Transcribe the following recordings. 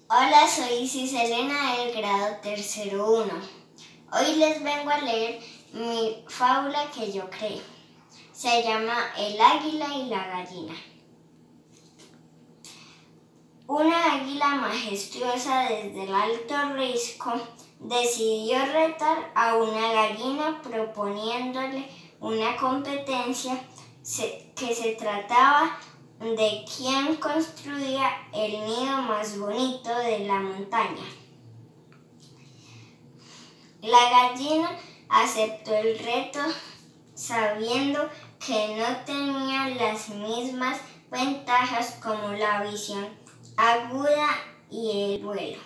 Hola, soy Ciselena del grado tercero 1. Hoy les vengo a leer mi fábula que yo creé. Se llama El águila y la gallina. Una águila majestuosa desde el alto risco decidió retar a una gallina proponiéndole una competencia que se trataba de quién construía el nido más bonito de la montaña. La gallina aceptó el reto sabiendo que no tenía las mismas ventajas como la visión aguda y el vuelo.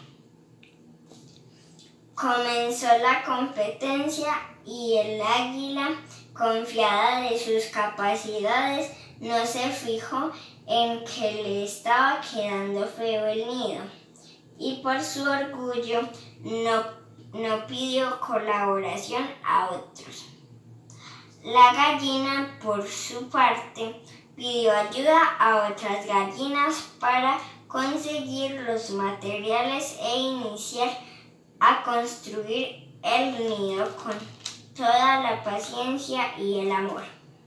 Comenzó la competencia y el águila, confiada de sus capacidades, no se fijó en que le estaba quedando feo el nido y por su orgullo no pidió colaboración a otros. La gallina, por su parte, pidió ayuda a otras gallinas para conseguir los materiales e iniciar a construir el nido con toda la paciencia y el amor.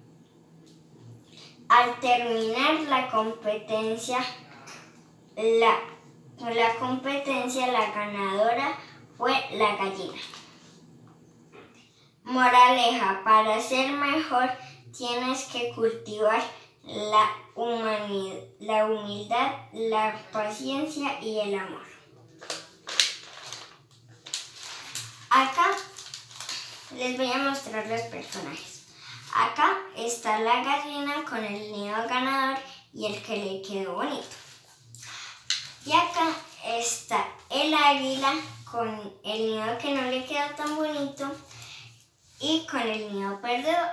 Al terminar la competencia, la ganadora fue la gallina. Moraleja: para ser mejor tienes que cultivar la humildad, la paciencia y el amor. Acá les voy a mostrar los personajes. Acá está la gallina con el nido ganador y el que le quedó bonito. Y acá está el águila con el nido que no le quedó tan bonito y con el nido perdedor.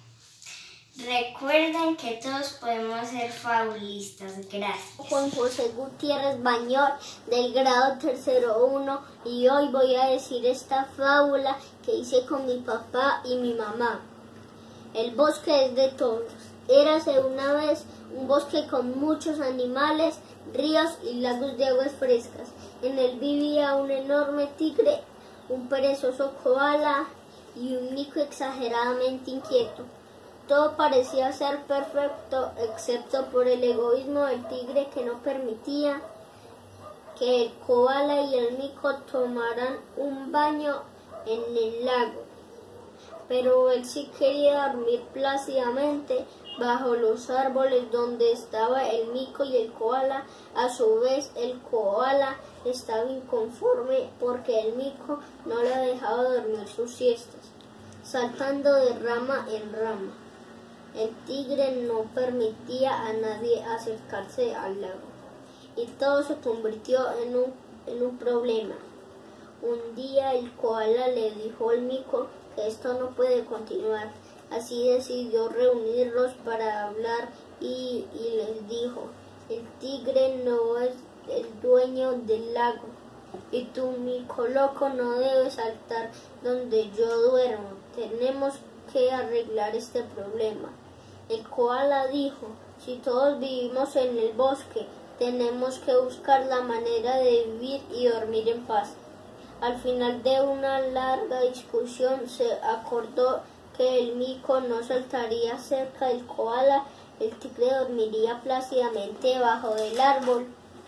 Recuerden que todos podemos ser fabulistas. Gracias. Juan José Gutiérrez Bañol del grado tercero 1 y hoy voy a decir esta fábula que hice con mi papá y mi mamá. El bosque es de todos. Érase una vez un bosque con muchos animales, ríos y lagos de aguas frescas. En él vivía un enorme tigre, un perezoso koala y un mico exageradamente inquieto. Todo parecía ser perfecto, excepto por el egoísmo del tigre que no permitía que el koala y el mico tomaran un baño en el lago. Pero él sí quería dormir plácidamente bajo los árboles donde estaba el mico y el koala. A su vez, el koala estaba inconforme porque el mico no le dejaba dormir sus siestas, saltando de rama en rama. El tigre no permitía a nadie acercarse al lago y todo se convirtió en un problema. Un día el koala le dijo al mico que esto no puede continuar, así decidió reunirlos para hablar y les dijo: el tigre no es el dueño del lago y tú, mico loco, no debes saltar donde yo duermo. Tenemos que arreglar este problema. El koala dijo: si todos vivimos en el bosque, tenemos que buscar la manera de vivir y dormir en paz. Al final de una larga discusión se acordó que el mico no saltaría cerca del koala, el tigre dormiría plácidamente debajo del árbol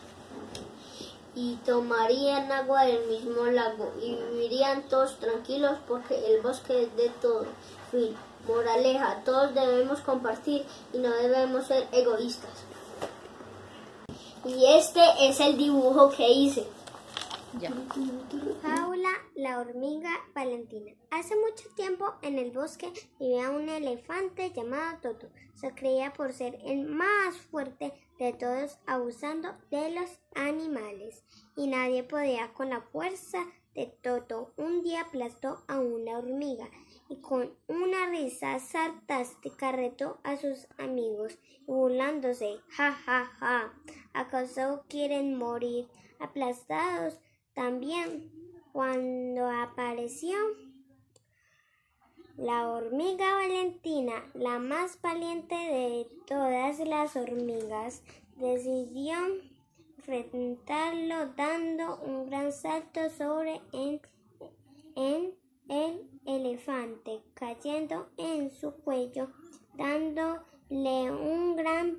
y tomarían agua del mismo lago y vivirían todos tranquilos porque el bosque es de todos. Fin. Moraleja: todos debemos compartir y no debemos ser egoístas. Y este es el dibujo que hice. Ya. Fábula La hormiga Valentina. Hace mucho tiempo en el bosque vivía un elefante llamado Toto. Se creía por ser el más fuerte de todos, abusando de los animales. Y nadie podía con la fuerza de Toto. Un día aplastó a una hormiga y con una risa sarcástica retó a sus amigos, burlándose: ja, ja, ja, ¿acaso quieren morir aplastados también? Cuando apareció la hormiga Valentina, la más valiente de todas las hormigas, decidió enfrentarlo dando un gran salto sobre en el elefante, cayendo en su cuello, dándole un gran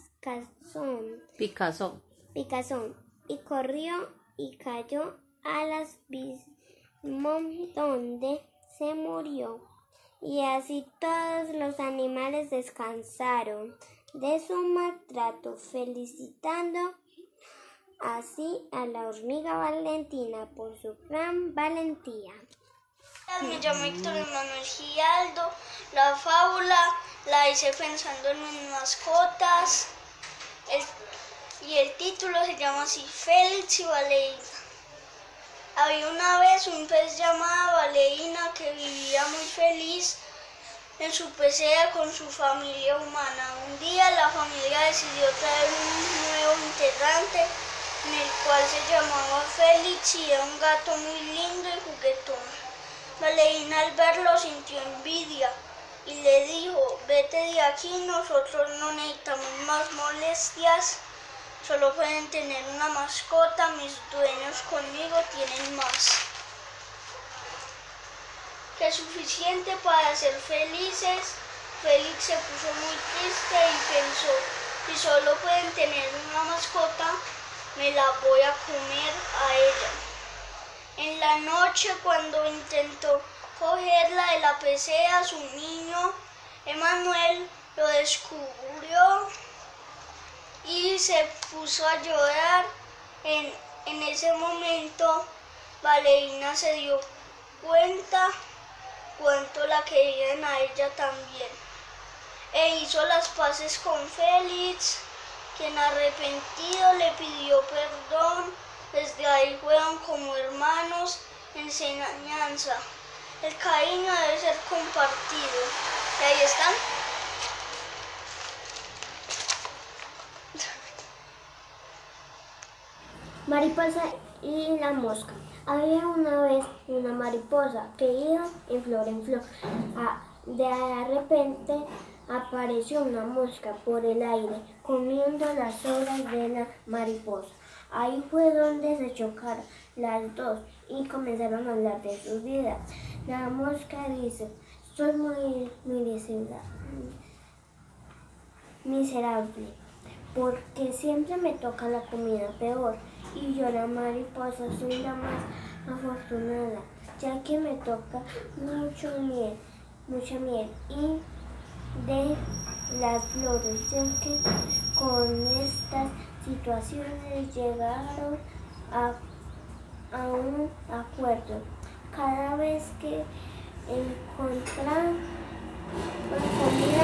picazón, y corrió y cayó al abismo donde se murió. Y así todos los animales descansaron de su maltrato, felicitando así a la hormiga Valentina por su gran valentía. Me llamo Héctor Emanuel Giraldo. La fábula la hice pensando en mis mascotas. Y el título se llama así, Félix y Baleína. Había una vez un pez llamado Baleína que vivía muy feliz en su pecera con su familia humana. Un día la familia decidió traer un nuevo integrante, en el cual se llamaba Félix y era un gato muy lindo y juguetón. Baleína al verlo sintió envidia y le dijo, vete de aquí, nosotros no necesitamos más molestias, solo pueden tener una mascota, mis dueños conmigo tienen más que suficiente para ser felices. Félix se puso muy triste y pensó, si solo pueden tener una mascota, me la voy a comer a ella. En la noche, cuando intentó cogerla de la pecera, su niño, Emanuel, lo descubrió y se puso a llorar. En ese momento, Baleína se dio cuenta cuánto la querían a ella también, e hizo las paces con Félix, quien arrepentido le pidió perdón. Desde ahí fueron como hermanos, enseñanza. El cariño debe ser compartido. Y ahí están. Mariposa y la mosca. Había una vez una mariposa que iba en flor. De repente apareció una mosca por el aire comiendo las hojas de la mariposa. Ahí fue donde se chocaron las dos y comenzaron a hablar de sus vidas. La mosca dice, soy muy miserable, porque siempre me toca la comida peor, y yo, la mariposa, soy la más afortunada, ya que me toca mucha miel, y de las flores, ya que con estas situaciones llegaron a un acuerdo. Cada vez que encuentran comida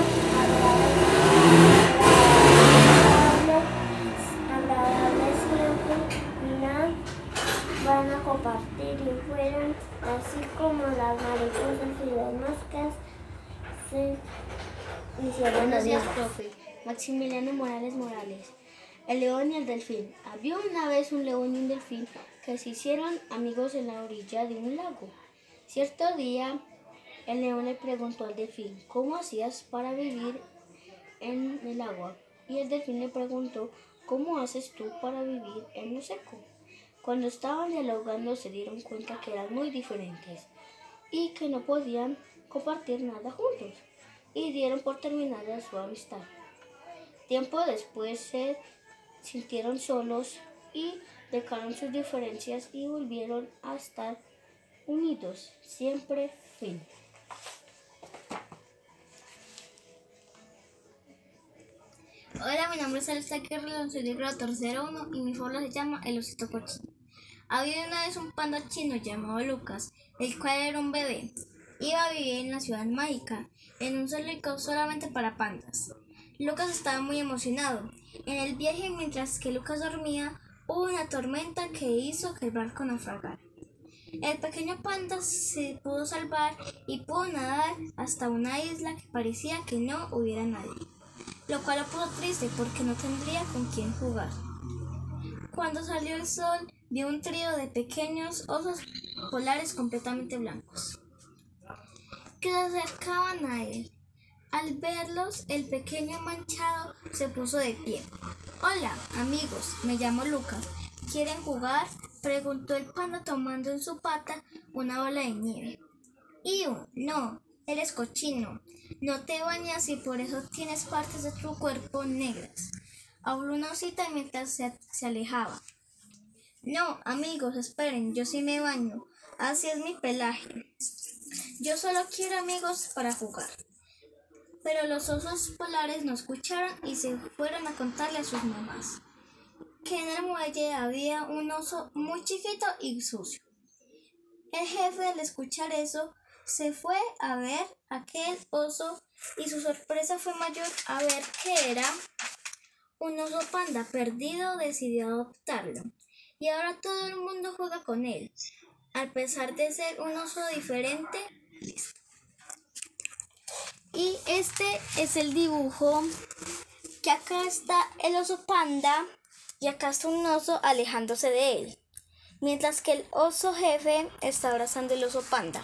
agradable siempre la van a compartir, y fueron así como las mariposas y las moscas se hicieron. Buenos días, profe. Maximiliano Morales. El león y el delfín. Había una vez un león y un delfín que se hicieron amigos en la orilla de un lago. Cierto día, el león le preguntó al delfín, ¿cómo hacías para vivir en el agua? Y el delfín le preguntó, ¿cómo haces tú para vivir en lo seco? Cuando estaban dialogando se dieron cuenta que eran muy diferentes y que no podían compartir nada juntos, y dieron por terminada su amistad. Tiempo después se sintieron solos y dejaron sus diferencias y volvieron a estar unidos. Siempre, fin. Hola, mi nombre es Alexa Guerrero, soy del grado tercero 1 y mi fábula se llama El osito cochino. Había una vez un panda chino llamado Lucas, el cual era un bebé. Iba a vivir en la ciudad mágica, en un zoológico solamente para pandas. Lucas estaba muy emocionado. En el viaje, mientras que Lucas dormía, hubo una tormenta que hizo que el barco naufragara. El pequeño panda se pudo salvar y pudo nadar hasta una isla que parecía que no hubiera nadie, lo cual lo puso triste porque no tendría con quién jugar. Cuando salió el sol, vio un trío de pequeños osos polares completamente blancos que se acercaban a él. Al verlos, el pequeño manchado se puso de pie. Hola, amigos, me llamo Lucas. ¿Quieren jugar?, preguntó el panda tomando en su pata una bola de nieve. ¡Iu! No, eres cochino. No te bañas y por eso tienes partes de tu cuerpo negras. Habló una osita mientras se alejaba. No, amigos, esperen, yo sí me baño. Así es mi pelaje. Yo solo quiero amigos para jugar. Pero los osos polares no escucharon y se fueron a contarle a sus mamás que en el muelle había un oso muy chiquito y sucio. El jefe, al escuchar eso, se fue a ver aquel oso y su sorpresa fue mayor a ver que era un oso panda perdido. Decidió adoptarlo y ahora todo el mundo juega con él, a pesar de ser un oso diferente. Y este es el dibujo, que acá está el oso panda y acá está un oso alejándose de él, mientras que el oso jefe está abrazando el oso panda.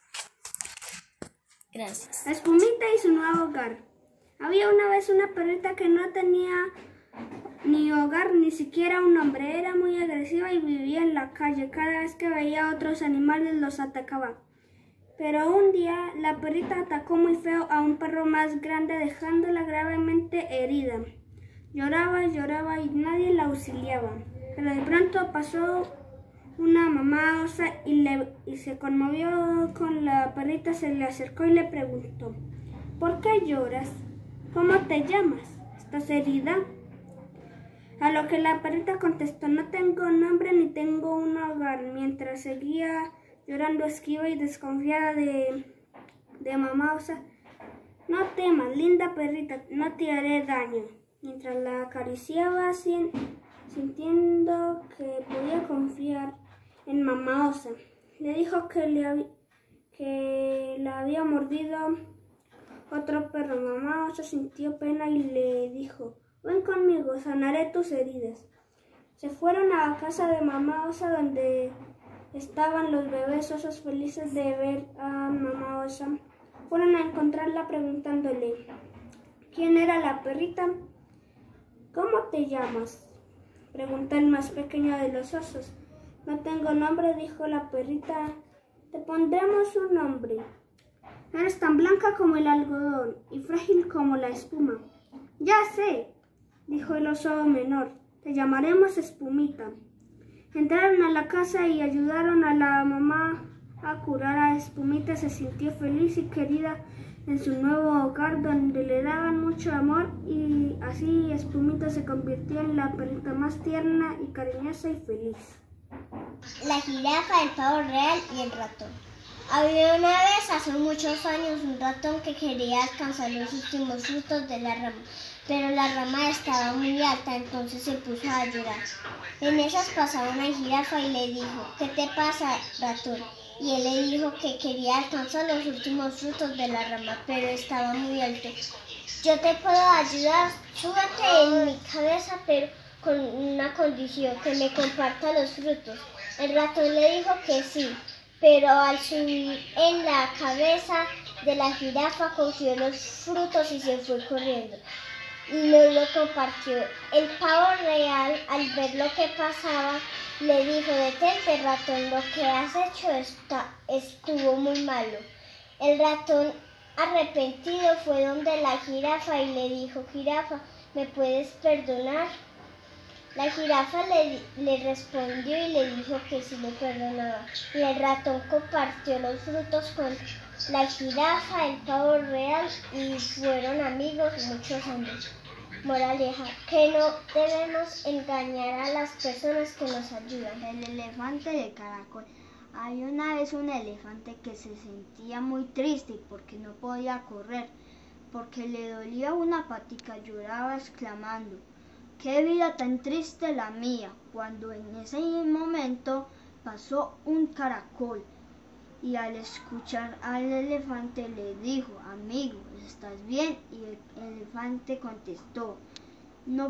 Gracias. Espumita y su nuevo hogar. Había una vez una perrita que no tenía ni hogar, ni siquiera un nombre. Era muy agresiva y vivía en la calle. Cada vez que veía a otros animales los atacaba. Pero un día la perrita atacó muy feo a un perro más grande, dejándola gravemente herida. Lloraba y nadie la auxiliaba. Pero de pronto pasó una mamá osa y se conmovió con la perrita, se le acercó y le preguntó: ¿por qué lloras? ¿Cómo te llamas? ¿Estás herida? A lo que la perrita contestó: no tengo nombre ni tengo un hogar. Mientras seguía llorando esquiva y desconfiada de mamá osa: no temas, linda perrita, no te haré daño. Mientras la acariciaba, sintiendo que podía confiar en mamá osa, le dijo que la había mordido otro perro. Mamá osa sintió pena y le dijo: ven conmigo, sanaré tus heridas. Se fueron a la casa de mamá osa, donde estaban los bebés osos felices de ver a mamá osa. Fueron a encontrarla preguntándole quién era la perrita. ¿Cómo te llamas?, preguntó el más pequeño de los osos. No tengo nombre, dijo la perrita. Te pondremos un nombre. Eres tan blanca como el algodón y frágil como la espuma. Ya sé, dijo el oso menor. Te llamaremos Espumita. Entraron a la casa y ayudaron a la mamá a curar a Espumita. Se sintió feliz y querida en su nuevo hogar, donde le daban mucho amor, y así Espumita se convirtió en la perrita más tierna y cariñosa y feliz. La jirafa, el pavo real y el ratón. Había una vez, hace muchos años, un ratón que quería alcanzar los últimos frutos de la rama, pero la rama estaba muy alta, entonces se puso a llorar. En esas pasaba una jirafa y le dijo: ¿qué te pasa, ratón? Y él le dijo que quería alcanzar los últimos frutos de la rama, pero estaba muy alto. Yo te puedo ayudar, súbete en mi cabeza, pero con una condición: que me comparta los frutos. El ratón le dijo que sí, pero al subir en la cabeza de la jirafa cogió los frutos y se fue corriendo. Y no lo compartió. El pavo real, al ver lo que pasaba, le dijo: detente, ratón, lo que has hecho estuvo muy malo. El ratón, arrepentido, fue donde la jirafa y le dijo: jirafa, ¿me puedes perdonar? La jirafa le respondió y le dijo que sí le perdonaba. Y el ratón compartió los frutos con la jirafa, el pavo real, y fueron amigos muchos años. Moraleja: que no debemos engañar a las personas que nos ayudan. El elefante de caracol. Había una vez un elefante que se sentía muy triste porque no podía correr, porque le dolía una patica. Lloraba exclamando: ¡qué vida tan triste la mía! Cuando en ese momento pasó un caracol y al escuchar al elefante le dijo: amigo, ¿estás bien? Y el elefante contestó: no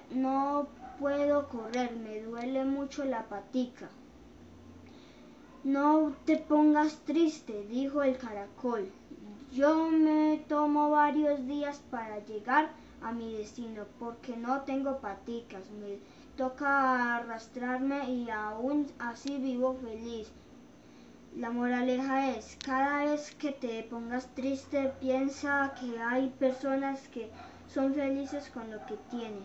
puedo correr, me duele mucho la patica. No te pongas triste, dijo el caracol. Yo me tomo varios días para llegar a mi destino porque no tengo paticas. Me toca arrastrarme y aún así vivo feliz. La moraleja es, cada vez que te pongas triste, piensa que hay personas que son felices con lo que tienen.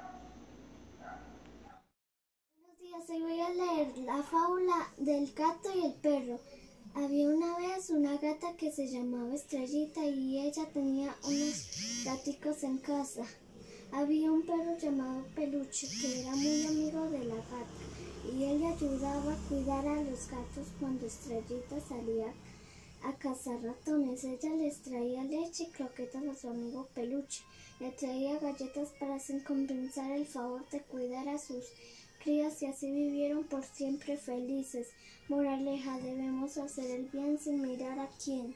Buenos días, hoy voy a leer la fábula del gato y el perro. Había una vez una gata que se llamaba Estrellita y ella tenía unos gaticos en casa. Había un perro llamado Peluche que era muy amigo de la gata y él le ayudaba a cuidar a los gatos cuando Estrellita salía a cazar ratones. Ella les traía leche y croquetas a su amigo Peluche. Le traía galletas para compensar el favor de cuidar a sus crías y así vivieron por siempre felices. Moraleja, debemos hacer el bien sin mirar a quién.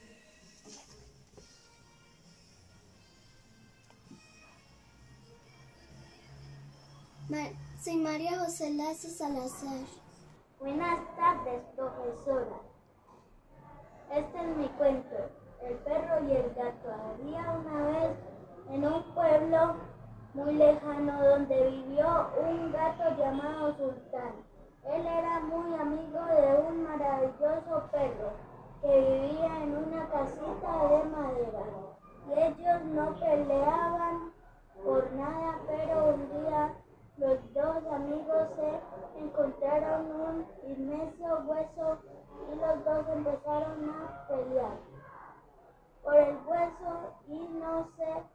Soy María José Lazo Salazar. Buenas tardes, profesora. Este es mi cuento, El perro y el gato. Había una vez en un pueblo muy lejano donde vivió un gato llamado Sultán. Él era muy amigo de un maravilloso perro que vivía en una casita de madera. Y ellos no peleaban por nada, pero un día los dos amigos se encontraron un inmenso hueso y los dos empezaron a pelear por el hueso y no sé,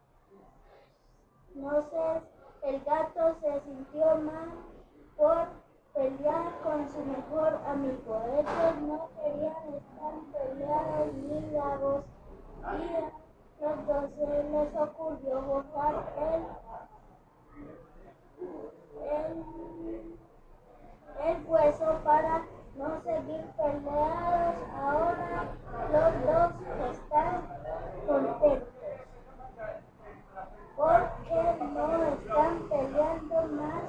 el gato se sintió mal por pelear con su mejor amigo. Ellos no querían estar peleados ni bravos y a los dos se les ocurrió botar el hueso para no seguir peleados. Ahora los dos están contentos porque no están peleando más,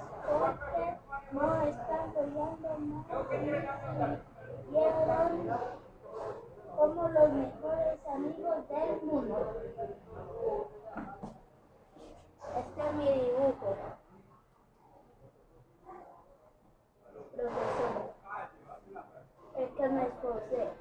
y como los mejores amigos del mundo. Este es mi dibujo. Profesor, el que me esforcé.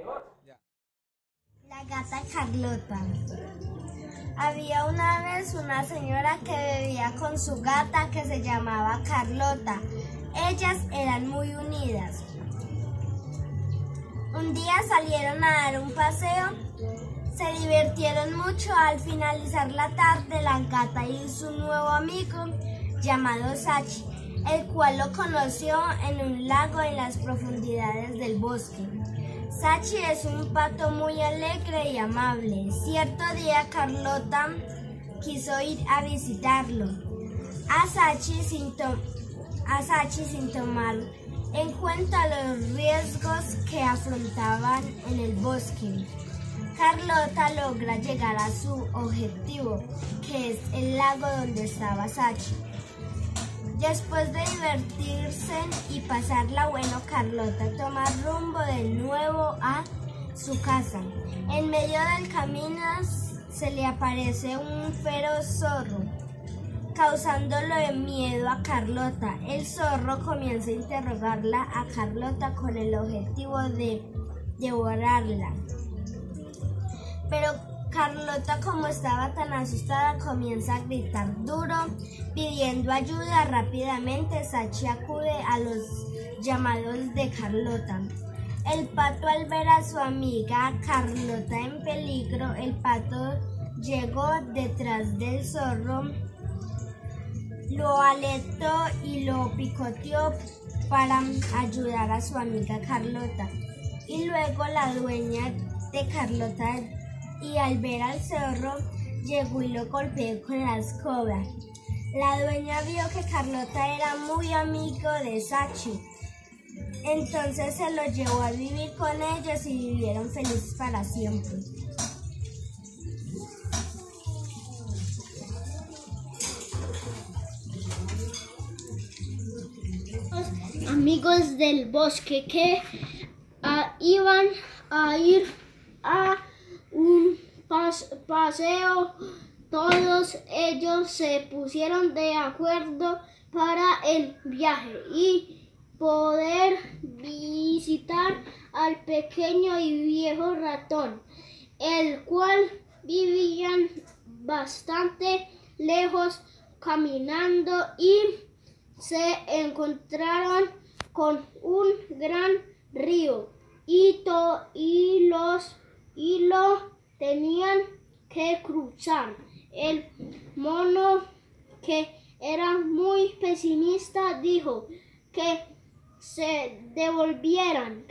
La gata Carlota. Había una vez una señora que vivía con su gata que se llamaba Carlota. Ellas eran muy unidas. Un día salieron a dar un paseo. Se divirtieron mucho. Al finalizar la tarde, la gata y su nuevo amigo llamado Sachi, el cual lo conoció en un lago en las profundidades del bosque. Sachi es un pato muy alegre y amable. Cierto día Carlota quiso ir a visitarlo a Sachi sin tomar en cuenta los riesgos que afrontaban en el bosque. Carlota logra llegar a su objetivo, que es el lago donde estaba Sachi. Después de divertirse y pasarla bueno, Carlota toma rumbo de nuevo a su casa. En medio del camino se le aparece un feroz zorro, causándole miedo a Carlota. El zorro comienza a interrogarla a Carlota con el objetivo de devorarla. Pero Carlota, como estaba tan asustada, comienza a gritar duro, pidiendo ayuda. Rápidamente Sachi acude a los llamados de Carlota. El pato, al ver a su amiga Carlota en peligro, el pato llegó detrás del zorro, lo aletó y lo picoteó para ayudar a su amiga Carlota. Y luego la dueña de Carlota, y al ver al zorro, llegó y lo golpeó con la escoba. La dueña vio que Carlota era muy amigo de Sachi. Entonces se lo llevó a vivir con ellos y vivieron felices para siempre. Amigos del bosque que iban a ir a un paseo. Todos ellos se pusieron de acuerdo para el viaje y poder visitar al pequeño y viejo ratón, el cual vivían bastante lejos caminando, y se encontraron con un gran río y lo tenían que cruzar. El mono, que era muy pesimista, dijo que se devolvieran,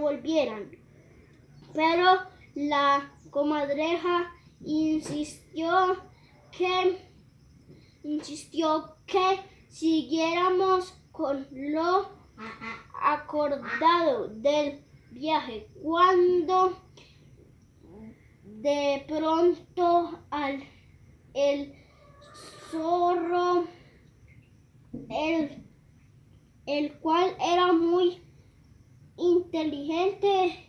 pero la comadreja insistió que siguiéramos con lo acordado del viaje, cuando de pronto el zorro, el cual era muy inteligente,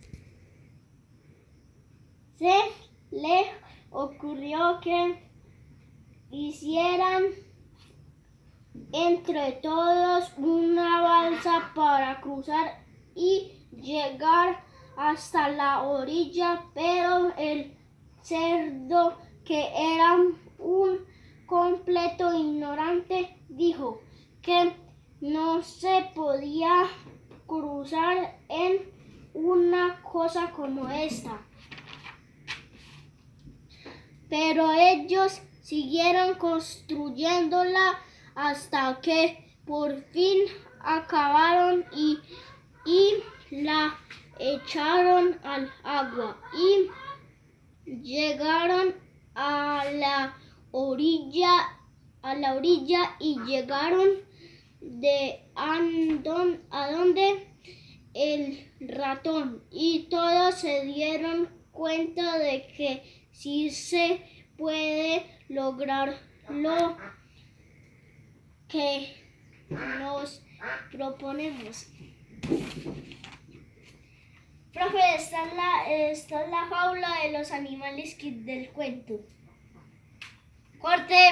se le ocurrió que hicieran entre todos una balsa para cruzar y llegar hasta la orilla, pero el cerdo, que era un completo ignorante, dijo que no se podía cruzar en una cosa como esta. Pero ellos siguieron construyéndola hasta que por fin acabaron y la echaron al agua y llegaron a la orilla y llegaron a donde el ratón, y todos se dieron cuenta de que sí se puede lograr lo que nos proponemos. Profe, esta es la fábula de los animales del cuento. ¡Corte!